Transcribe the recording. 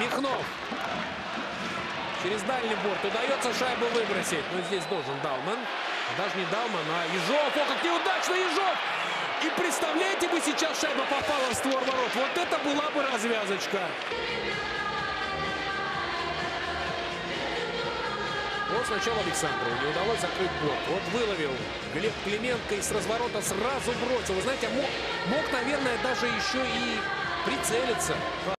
Михнов. Через дальний борт удается шайбу выбросить. Но здесь должен Дауман. Даже не Дауман, а Ежов. О, как неудачно Ежов! И представляете, бы сейчас шайба попала в створ ворот. Вот это была бы развязочка. Вот сначала Александрову не удалось закрыть борт. Вот выловил Глеб Клименко и с разворота сразу бросил. Вы знаете, мог, наверное, даже еще и прицелиться.